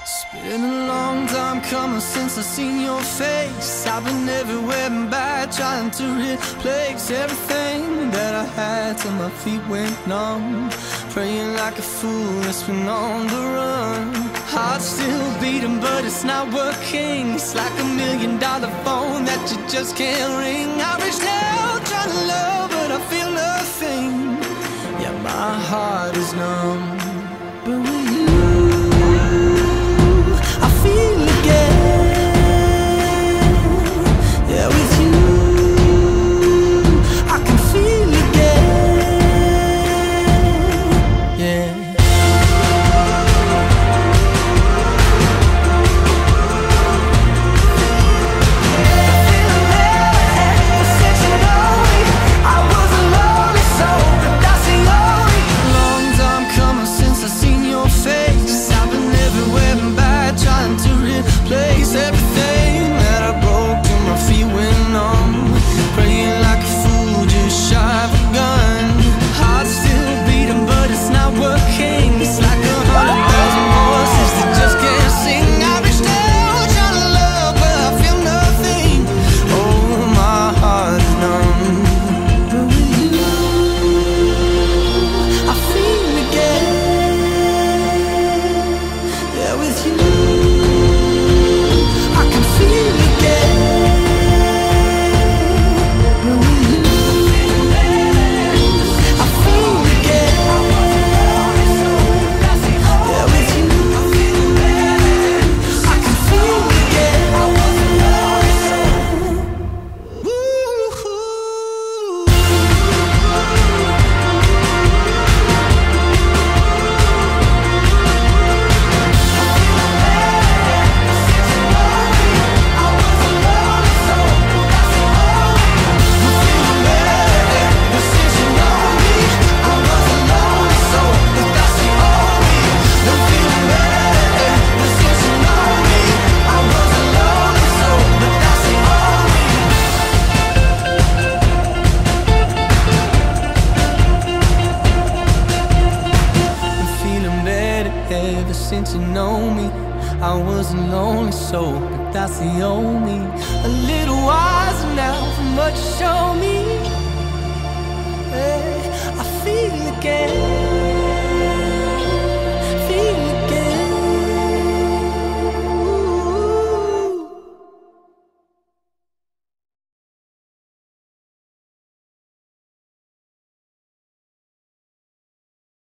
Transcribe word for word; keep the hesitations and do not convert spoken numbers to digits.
It's been a long time coming since I seen your face. I've been everywhere and back, trying to replace everything that I had till my feet went numb. Praying like a fool, it's been on the run. Heart still beating, but it's not working. It's like a million dollar phone that you just can't ring. I reached out trying to love, but I feel nothing. Yeah, my heart is numb. But with you, I feel again. Yeah, with you, I can feel again. Yeah. Place everything that I broke till my feet went numb. Praying like a fool, just shy of a gun. Heart still beating, but it's not working. It's like a hundred thousand voices that just can't sing. I reached out trying to love, but I feel nothing. Oh, my heart is numb. But with you, I feel again. Yeah, with you, ever since you know me, I was a lonely soul, but that's the only. A little wiser now from what you showed me. Hey, I feel again.